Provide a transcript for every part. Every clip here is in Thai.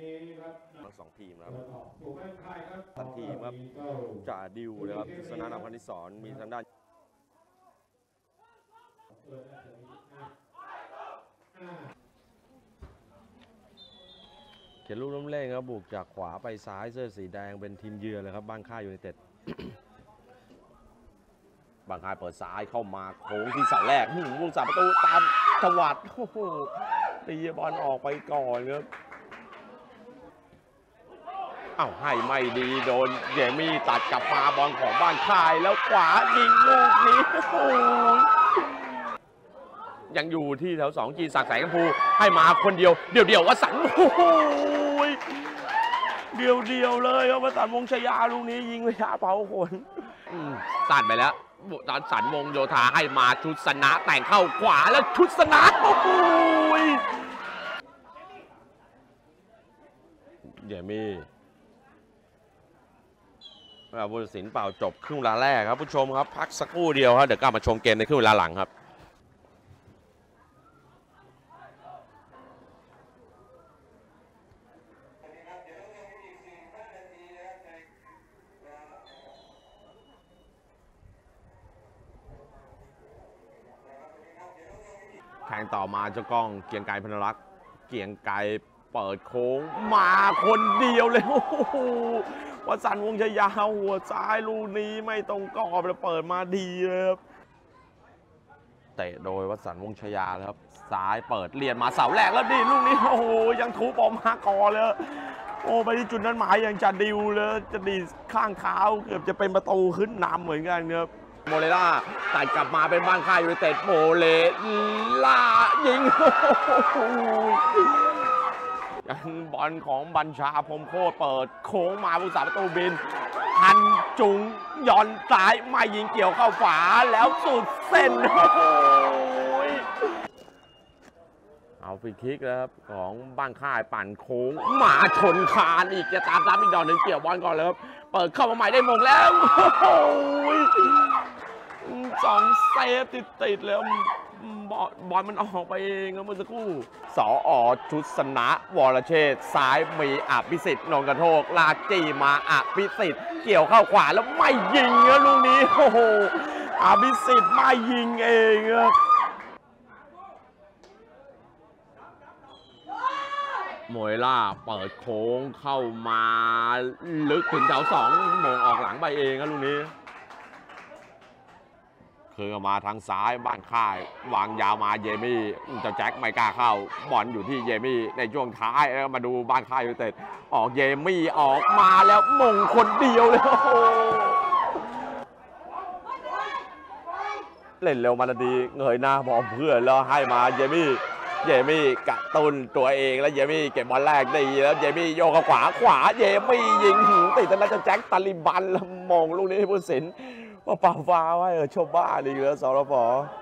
ทั้งสองทีมนะครับทั้งทีมครับจ่าดิวนะครับสนานพันธิสอนมีทางด้านเขียนลูกล้มเล่นครับบุกจากขวาไปซ้ายเสื้อสีแดงเป็นทีมเยือนเลยครับบ้านค่ายยูไนเต็ด บางค่ายเปิดซ้ายเข้ามาโค้งที่เสาแรกวงสามประตูตามจังหวัดโอ้โหตีบอลออกไปก่อนครับอ้าวให้ไม่ดีโดนเยมี่ตัดกลับมาบอลของบ้านค่ายแล้วขวายิงลูกนี้โอ้โหยังอยู่ที่แถว2จีนศักดิ์แสงกำพูให้มาคนเดียวเดี่ยววสันต์โอ้โหเดียวเลยครับวสันต์วงศ์ชยาลูกนี้ยิงระยะเผาขนสั่นไปแล้วตอนสันวงโยธาให้มาชุดสนะแต่งเข้าขวาแล้วชุดสนะโอ้โหเยมี่ผู้ตัดสินเป่าจบครึ่งเวลาแรกครับผู้ชมครับพักสักครู่เดียวครับเดี๋ยวกลับมาชมเกมในครึ่งเวลาหลังครับแข่งต่อมาเจ้ากล้องเกียงไกรพนรักษ์เกียงไกรเปิดโค้งมาคนเดียวเลยโอ้โหวสันต์วงศ์ชยาหัวซ้ายลูกนี้ไม่ตรงกรอบเลยเปิดมาดีเลยครับเตะโดยวสันต์วงศ์ชยาครับซ้ายเปิดเลียนมาเสาแรกแล้วดีลูกนี้โอ้โหยังทุบออกมาก่อนเลยโอ้ไปที่จุดนั้นหมายยังจะดิวเลยจะดีข้างเท้าเกือบจะเป็นประตูขึ้นนำเหมือนกันครับโมเลล่าตัดกลับมาเป็นบ้านค่ายยูไนเต็ดโมเลล่ายิงยังบอลของบัญชาพรหมโคตรเปิดโค้งมาผู้สาประตูบินหันจุงย่อนซ้ายไม่ยิงเกี่ยวเข้าฝาแล้วสุดเส้นเอาฟรีคิกแล้วครับของบ้านค่ายปั่นโค้งมาชนคานอีกจะตามซ้ำอีกดอกหนึ่งเกี่ยวบอลก่อนเลยครับเปิดเข้ามาใหม่ได้มงแล้ว2เซฟติดแล้วบอลมันออกไปเองครับเมื่อสักครู่สอชุดสนะวรเชษฐ์ซ้ายมีอภิสิทธิ์นนท์กระโทกลากจีมาอภิสิทธิ์เกี่ยวเข้าขวาแล้วไม่ยิงนะลูกนี้โอ้โหอภิสิทธิ์ไม่ยิงเองครับโมยล่าเปิดโค้งเข้ามาลึกถึงแถว2มงออกหลังไปเองครับลูกนี้คือมาทางซ้ายบ้านค่ายวางยาวมาเยมี่เจ้าแจ็คไม่กล้าเข้าบอลอยู่ที่เยมี่ในช่วงท้ายแล้วมาดูบ้านค่ายยูไนเต็ดออกเยมี่ออกมาแล้วมงคนเดียวเลยโอ้โหเล่นเร็วมาดีเงยหน้ามองเพื่อนแล้วให้มาเยมี่กระตุ้นตัวเองแล้วเยมี่เก็บบอลแรกดีแล้วเยมี่โยกขวาเยมี่ยิงติดทางด้านเจ้าแจ็คตาลิบันแล้วมงลูกนี้ผู้สินว่าเป่าฟ้าไว้ชมบ้าดีเลยสรพ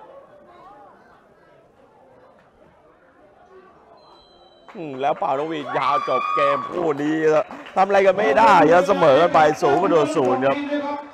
แล้วเป่านกหวีดยาวจบเกมคู่นี้ทำอะไรกันไม่ได้เสมอกันไป0-0ครับ